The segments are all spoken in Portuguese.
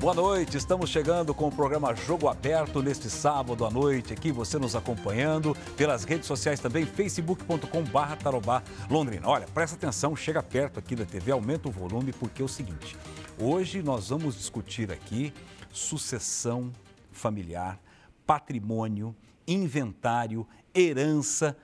Boa noite, estamos chegando com o programa Jogo Aberto neste sábado à noite, aqui você nos acompanhando pelas redes sociais também, facebook.com/Tarobá Londrina. Olha, presta atenção, chega perto aqui da TV, aumenta o volume, porque é o seguinte, hoje nós vamos discutir aqui sucessão familiar, patrimônio, inventário, herança,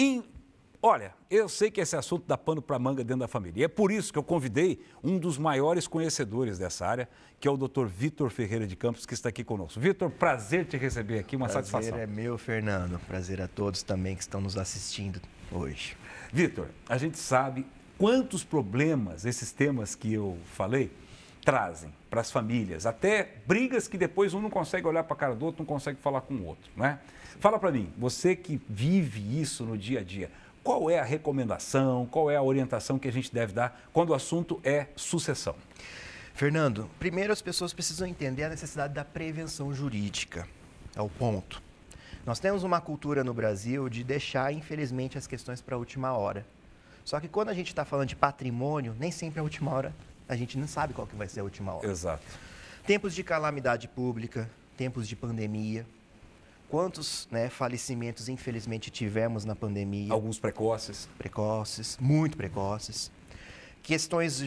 Olha, eu sei que esse assunto dá pano para manga dentro da família. E é por isso que eu convidei um dos maiores conhecedores dessa área, que é o Dr. Vitor Ferreira de Campos, que está aqui conosco. Vitor, prazer te receber aqui, uma satisfação. Prazer é meu, Fernando. Prazer a todos também que estão nos assistindo hoje. Vitor, a gente sabe quantos problemas esses temas que eu falei trazem para as famílias, até brigas que depois um não consegue olhar para a cara do outro, não consegue falar com o outro, né? Fala para mim, você que vive isso no dia a dia, qual é a recomendação, qual é a orientação que a gente deve dar quando o assunto é sucessão? Fernando, primeiro as pessoas precisam entender a necessidade da prevenção jurídica. É o ponto. Nós temos uma cultura no Brasil de deixar, infelizmente, as questões para a última hora. Só que quando a gente está falando de patrimônio, nem sempre a última hora, a gente não sabe qual que vai ser a última hora. Exato. Tempos de calamidade pública, tempos de pandemia. Quantos falecimentos, infelizmente, tivemos na pandemia? Alguns precoces. Precoces, muito precoces. Questões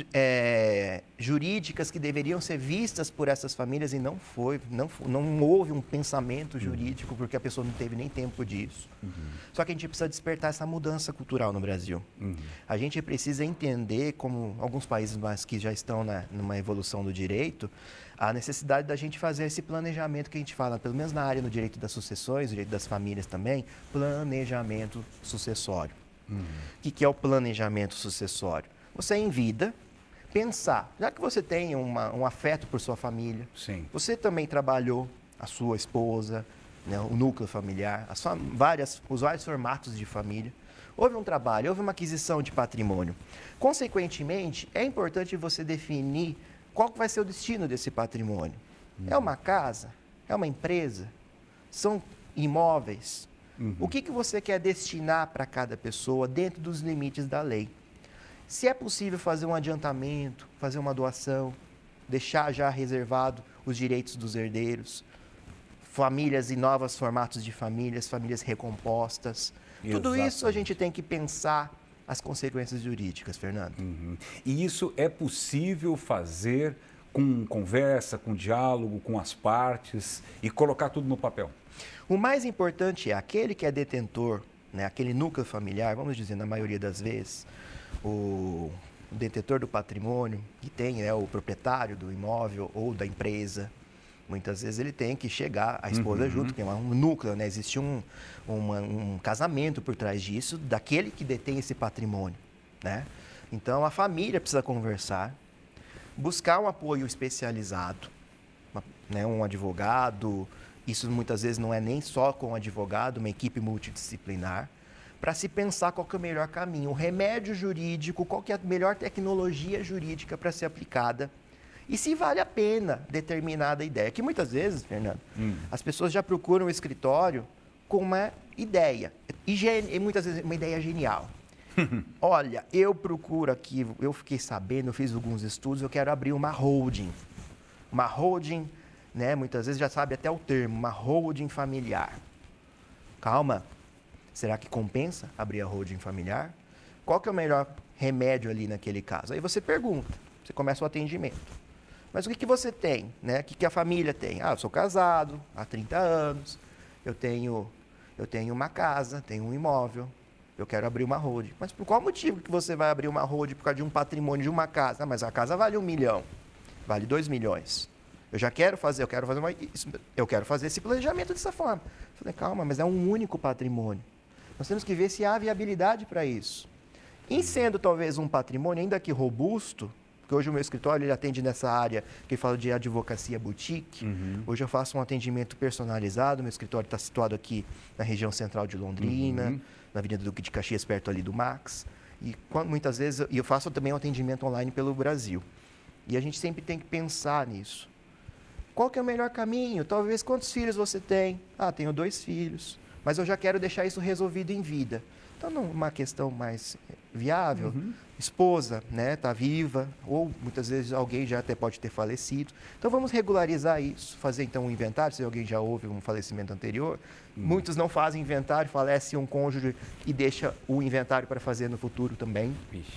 jurídicas que deveriam ser vistas por essas famílias e não houve um pensamento jurídico porque a pessoa não teve nem tempo disso. Só que a gente precisa despertar essa mudança cultural no Brasil. A gente precisa entender, como alguns países mais que já estão numa evolução do direito, a necessidade da gente fazer esse planejamento que a gente fala, pelo menos na área no direito das sucessões, direito das famílias também, planejamento sucessório. O que é o planejamento sucessório? Você em vida, pensar, já que você tem um afeto por sua família, sim, você também trabalhou, a sua esposa, o núcleo familiar, os vários formatos de família, houve um trabalho, houve uma aquisição de patrimônio. Consequentemente, é importante você definir qual vai ser o destino desse patrimônio. É uma casa? É uma empresa? São imóveis? O que você quer destinar para cada pessoa dentro dos limites da lei? Se é possível fazer um adiantamento, fazer uma doação, deixar já reservado os direitos dos herdeiros, famílias e novos formatos de famílias, famílias recompostas. Exatamente. Tudo isso a gente tem que pensar as consequências jurídicas, Fernando. E isso é possível fazer com conversa, com diálogo, com as partes e colocar tudo no papel? O mais importante é aquele que é detentor, aquele núcleo familiar, vamos dizer, na maioria das vezes, o detentor do patrimônio, que tem o proprietário do imóvel ou da empresa, muitas vezes ele tem que chegar, a esposa junto, que é um núcleo, existe um casamento por trás disso, daquele que detém esse patrimônio. Então, a família precisa conversar, buscar um apoio especializado, um advogado, isso muitas vezes não é nem só com o advogado, uma equipe multidisciplinar, para se pensar qual que é o melhor caminho, o remédio jurídico, qual que é a melhor tecnologia jurídica para ser aplicada e se vale a pena determinada ideia. Que muitas vezes, Fernando, as pessoas já procuram o escritório com uma ideia, e muitas vezes uma ideia genial. Olha, eu procuro aqui, eu fiquei sabendo, eu fiz alguns estudos, eu quero abrir uma holding. Uma holding, muitas vezes já sabe até o termo, uma holding familiar. Calma. Será que compensa abrir a holding familiar? Qual que é o melhor remédio ali naquele caso? Aí você pergunta, você começa o atendimento. Mas o que você tem? O que a família tem? Eu sou casado há 30 anos, eu tenho uma casa, tenho um imóvel, eu quero abrir uma holding. Mas por qual motivo que você vai abrir uma holding por causa de um patrimônio de uma casa? Mas a casa vale 1 milhão, vale 2 milhões. Eu quero fazer esse planejamento dessa forma. Eu falei, calma, mas é um único patrimônio. Nós temos que ver se há viabilidade para isso. Em sendo talvez um patrimônio ainda que robusto, porque hoje o meu escritório ele atende nessa área que eu falo de advocacia boutique. Hoje eu faço um atendimento personalizado, meu escritório está situado aqui na região central de Londrina, na Avenida Duque de Caxias, perto ali do Max. E muitas vezes eu faço também um atendimento online pelo Brasil. E a gente sempre tem que pensar nisso. Qual que é o melhor caminho? Talvez quantos filhos você tem? Tenho 2 filhos. mas eu já quero deixar isso resolvido em vida. Então, numa questão mais viável, esposa, né, está viva, ou muitas vezes alguém já até pode ter falecido. Então, vamos regularizar isso, fazer então um inventário, se alguém já houve um falecimento anterior. Muitos não fazem inventário, falece um cônjuge e deixa o inventário para fazer no futuro também.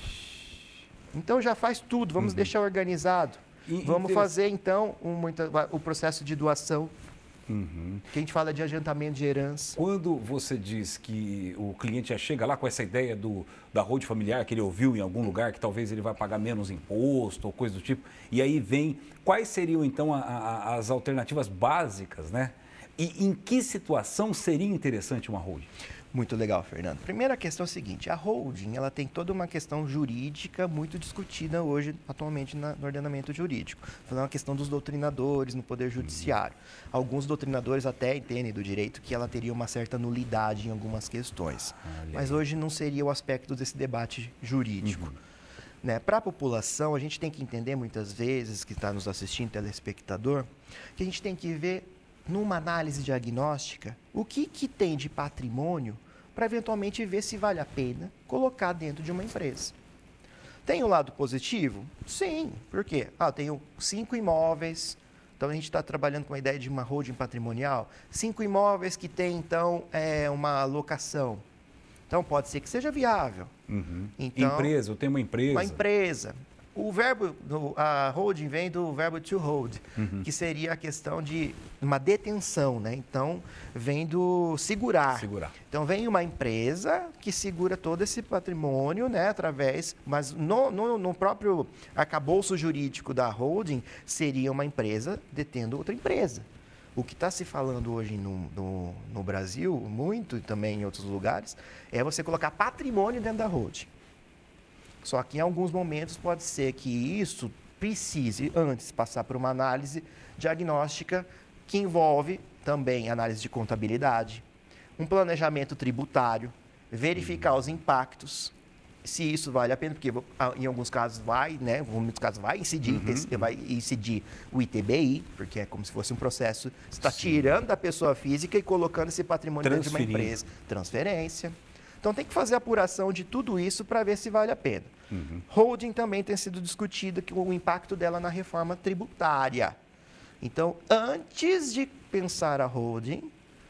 Então, já faz tudo, vamos deixar organizado. Vamos fazer, então, o processo de doação. Que a gente fala de adiantamento de herança. Quando você diz que o cliente já chega lá com essa ideia da holding familiar que ele ouviu em algum lugar, que talvez ele vai pagar menos imposto ou coisa do tipo, e aí vem, quais seriam então as alternativas básicas, né? E em que situação seria interessante uma holding? Muito legal, Fernando. Primeira questão é a seguinte, a holding ela tem toda uma questão jurídica muito discutida hoje, atualmente, no ordenamento jurídico. Falando uma questão dos doutrinadores no Poder Judiciário. Alguns doutrinadores até entendem do direito que ela teria uma certa nulidade em algumas questões. Mas hoje não seria o aspecto desse debate jurídico. Né? Para a população, a gente tem que entender muitas vezes, que está nos assistindo, telespectador, que a gente tem que ver numa análise diagnóstica, o que tem de patrimônio para eventualmente ver se vale a pena colocar dentro de uma empresa. Tem um lado positivo? Sim. Por quê? Eu tenho 5 imóveis, então a gente está trabalhando com a ideia de uma holding patrimonial, 5 imóveis que tem, então, uma locação. Então, pode ser que seja viável. Então, empresa, eu tenho uma empresa. Uma empresa. O verbo, a holding vem do verbo to hold, que seria a questão de uma detenção, né? Então, vem do segurar. Então, vem uma empresa que segura todo esse patrimônio, né? Através, mas no próprio arcabouço jurídico da holding, seria uma empresa detendo outra empresa. O que está se falando hoje no Brasil, muito e também em outros lugares, é você colocar patrimônio dentro da holding. Só que em alguns momentos pode ser que isso precise antes passar por uma análise diagnóstica que envolve também análise de contabilidade, um planejamento tributário, verificar os impactos, se isso vale a pena, porque em alguns casos vai, né? Em muitos casos vai incidir o ITBI, porque é como se fosse um processo, você está tirando da pessoa física e colocando esse patrimônio dentro de uma empresa. Transferência. Então, tem que fazer a apuração de tudo isso para ver se vale a pena. Holding também tem sido discutido, que o impacto dela na reforma tributária. Então, antes de pensar a holding,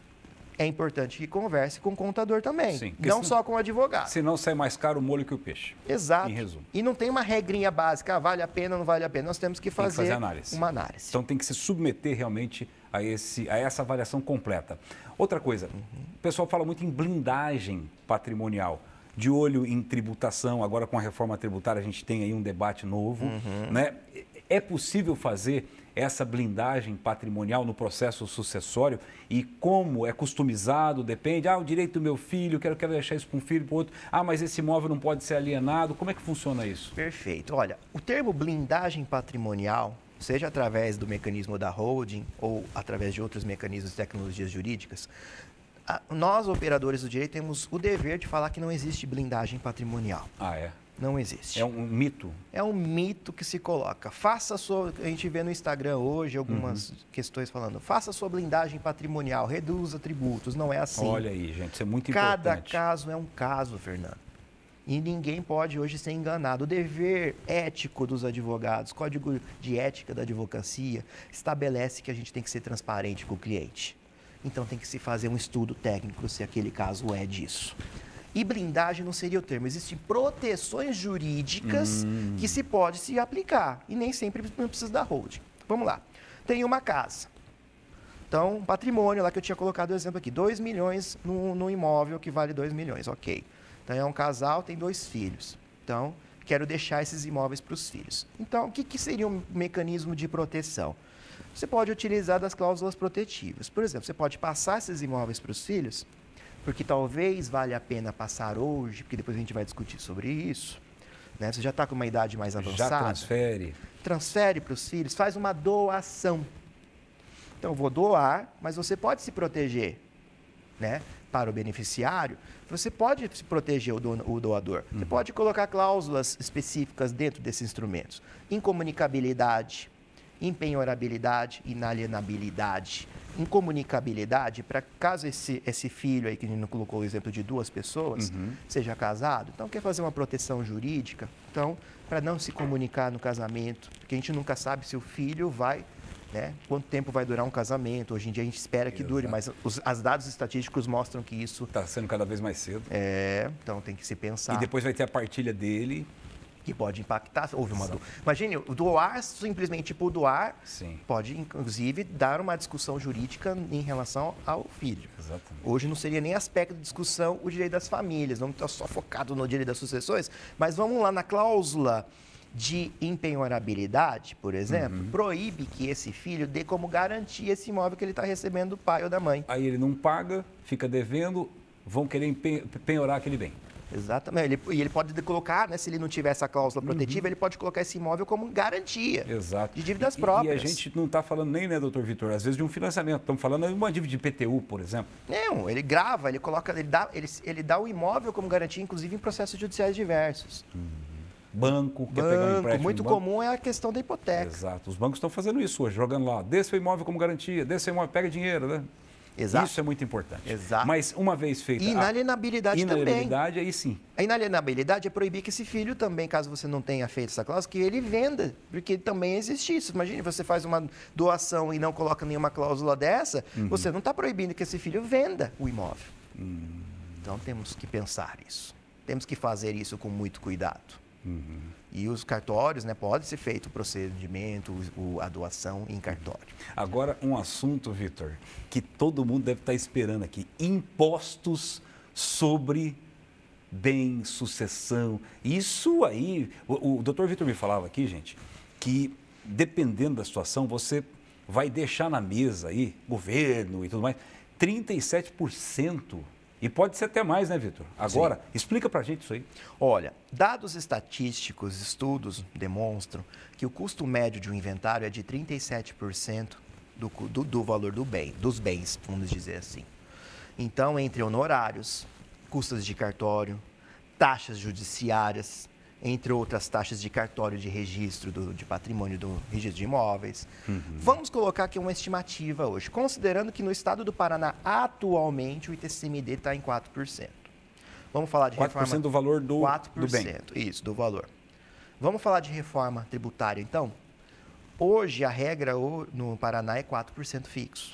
é importante que converse com o contador também, não só com o advogado. Senão sai mais caro o molho que o peixe. Exato. Em resumo. E não tem uma regrinha básica, vale a pena ou não vale a pena. Nós temos que fazer uma análise. Então, tem que se submeter realmente a essa avaliação completa. Outra coisa, o pessoal fala muito em blindagem patrimonial, de olho em tributação. Agora, com a reforma tributária, a gente tem aí um debate novo. Né? É possível fazer essa blindagem patrimonial no processo sucessório? E como é customizado, depende. O direito do meu filho, quero deixar isso para um filho, para o outro. Mas esse imóvel não pode ser alienado. Como é que funciona isso? Perfeito. Olha, o termo blindagem patrimonial, seja através do mecanismo da holding ou através de outros mecanismos de tecnologias jurídicas, nós, operadores do direito, temos o dever de falar que não existe blindagem patrimonial. Não existe. É um mito? É um mito que se coloca. A gente vê no Instagram hoje algumas questões falando, faça a sua blindagem patrimonial, reduza tributos. Não é assim. Olha aí, gente, isso é muito importante. Cada importante. caso é um caso, Fernando. E ninguém pode hoje ser enganado. O dever ético dos advogados, Código de Ética da Advocacia, estabelece que a gente tem que ser transparente com o cliente. Então tem que se fazer um estudo técnico se aquele caso é disso. E blindagem não seria o termo. Existem proteções jurídicas que se pode se aplicar. E nem sempre precisa da holding. Vamos lá. Tem uma casa. Então, um patrimônio lá que eu tinha colocado o exemplo aqui. 2 milhões no imóvel que vale 2 milhões. Ok. Então, é um casal, tem 2 filhos. Então, quero deixar esses imóveis para os filhos. Então, o que seria um mecanismo de proteção? Você pode utilizar das cláusulas protetivas. Por exemplo, você pode passar esses imóveis para os filhos, porque talvez valha a pena passar hoje, porque depois a gente vai discutir sobre isso. Né? Você já está com uma idade mais avançada. Já transfere. Transfere para os filhos, faz uma doação. Então, eu vou doar, mas você pode se proteger, né? Para o beneficiário, você pode se proteger o doador. Você pode colocar cláusulas específicas dentro desses instrumentos. Incomunicabilidade, Impenhorabilidade, inalienabilidade, incomunicabilidade, para caso esse filho aí, que a gente não colocou o exemplo de 2 pessoas, seja casado, então quer fazer uma proteção jurídica, então, para não se comunicar no casamento, porque a gente nunca sabe se o filho vai, né, quanto tempo vai durar um casamento. Hoje em dia a gente espera que dure, mas os dados estatísticos mostram que isso... Está sendo cada vez mais cedo. Então tem que se pensar. E depois vai ter a partilha dele... Que pode impactar, houve uma dor. Imagine, doar, simplesmente por doar, Sim. pode, inclusive, dar uma discussão jurídica em relação ao filho. Exatamente. Hoje não seria nem aspecto de discussão o direito das famílias, vamos estar só focado no direito das sucessões, mas vamos lá na cláusula de impenhorabilidade, por exemplo, proíbe que esse filho dê como garantia esse imóvel que ele está recebendo do pai ou da mãe. Aí ele não paga, fica devendo, vão querer penhorar aquele bem. Exatamente. E ele pode colocar, né, se ele não tiver essa cláusula protetiva, ele pode colocar esse imóvel como garantia. Exato. De dívidas próprias. E a gente não está falando nem, né, doutor Vitor, às vezes de um financiamento. Estamos falando de uma dívida de IPTU, por exemplo. Não, ele grava, ele coloca, ele dá o imóvel como garantia, inclusive em processos judiciais diversos. Banco, quer pegar um empréstimo. Muito comum é a questão da hipoteca. Exato. Os bancos estão fazendo isso hoje, jogando lá. Dê seu imóvel como garantia, dê seu imóvel, pega dinheiro, né? Exato. Isso é muito importante. Exato. Mas uma vez feita inalienabilidade também. Inalienabilidade, aí sim. A inalienabilidade é proibir que esse filho também, caso você não tenha feito essa cláusula, que ele venda, porque também existe isso. Imagine, você faz uma doação e não coloca nenhuma cláusula dessa, você não está proibindo que esse filho venda o imóvel. Então temos que pensar isso. Temos que fazer isso com muito cuidado. E os cartórios, né, pode ser feito o procedimento, a doação em cartório. Agora, um assunto, Vitor, que todo mundo deve estar esperando aqui. Impostos sobre bem, sucessão. Isso aí, o doutor Vitor me falava aqui, gente, que dependendo da situação, você vai deixar na mesa aí, governo e tudo mais, 37%. E pode ser até mais, né, Vitor? Agora, sim, explica pra gente isso aí. Olha, dados estatísticos, estudos demonstram que o custo médio de um inventário é de 37% do valor dos bens, vamos dizer assim. Então, entre honorários, custas de cartório, taxas judiciárias, entre outras taxas de cartório de registro de patrimônio, do registro de imóveis. Vamos colocar aqui uma estimativa hoje, considerando que no estado do Paraná, atualmente, o ITCMD está em 4%. Vamos falar de 4% reforma... do valor do 4%, do bem. Isso, do valor. Vamos falar de reforma tributária, então? Hoje, a regra no Paraná é 4% fixo.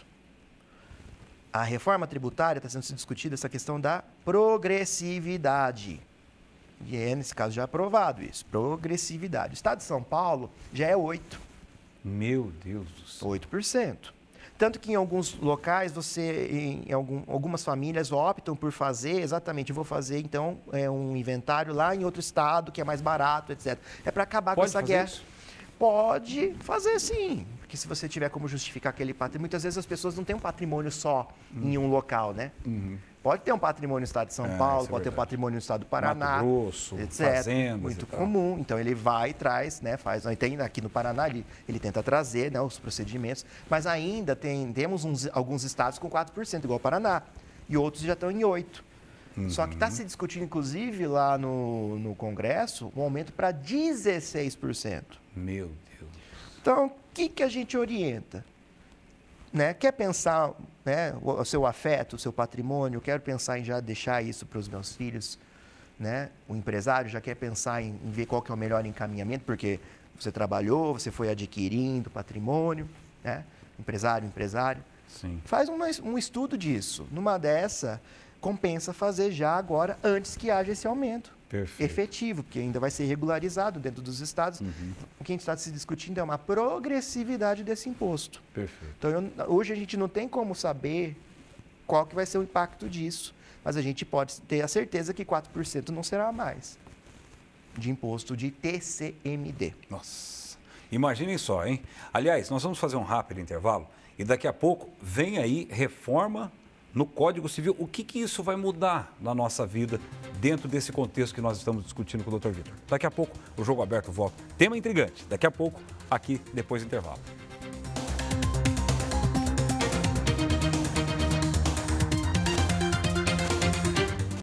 A reforma tributária está sendo discutida essa questão da progressividade. E é, nesse caso, já aprovado isso. Progressividade. O estado de São Paulo já é 8%. Meu Deus do céu. 8%. Tanto que em alguns locais, algumas famílias optam por fazer, exatamente, vou fazer, então, um inventário lá em outro estado, que é mais barato, etc. É para acabar com essa guerra. Isso? Pode fazer, sim. Porque se você tiver como justificar aquele patrimônio... Muitas vezes as pessoas não têm um patrimônio só em um local, né? Pode ter um patrimônio no estado de São Paulo, pode ter um patrimônio no estado do Paraná, Mato Grosso, etc. fazendas. Muito comum. Então ele vai e traz, né? Tem aqui no Paraná, ele tenta trazer, né, os procedimentos, mas ainda temos alguns estados com 4%, igual o Paraná, e outros já estão em 8%. Só que está se discutindo, inclusive, lá no Congresso, um aumento para 16%. Meu Deus. Então, o que a gente orienta? Né? Quer pensar, né, o seu afeto, o seu patrimônio, quero pensar em já deixar isso para os meus filhos, né? O empresário já quer pensar em ver qual que é o melhor encaminhamento, porque você trabalhou, você foi adquirindo patrimônio, né? Empresário. Sim. Faz um estudo disso. Numa dessa, compensa fazer já agora, antes que haja esse aumento. Perfeito. Efetivo, porque ainda vai ser regularizado dentro dos estados. O que a gente está se discutindo é uma progressividade desse imposto. Perfeito. Então, hoje a gente não tem como saber qual que vai ser o impacto disso, mas a gente pode ter a certeza que 4% não será mais de imposto de TCMD. Nossa, imaginem só, hein? Aliás, nós vamos fazer um rápido intervalo e daqui a pouco vem aí reforma no Código Civil. O que isso vai mudar na nossa vida dentro desse contexto que nós estamos discutindo com o Dr. Vitor? Daqui a pouco o Jogo Aberto volta. Tema intrigante. Daqui a pouco, aqui, depois do intervalo.